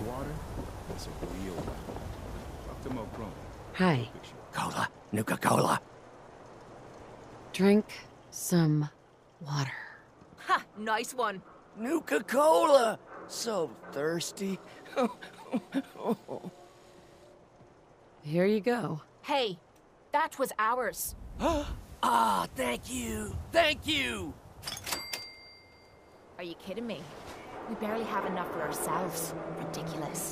water, that's a real one. Talk to Mo Crone. Hi. Cola. Nuka-Cola. Drink some water. Ha! Nice one. Nuka-Cola! So thirsty. Here you go. Hey, that was ours. Ah, thank you. Thank you! Are you kidding me? We barely have enough for ourselves. Ridiculous.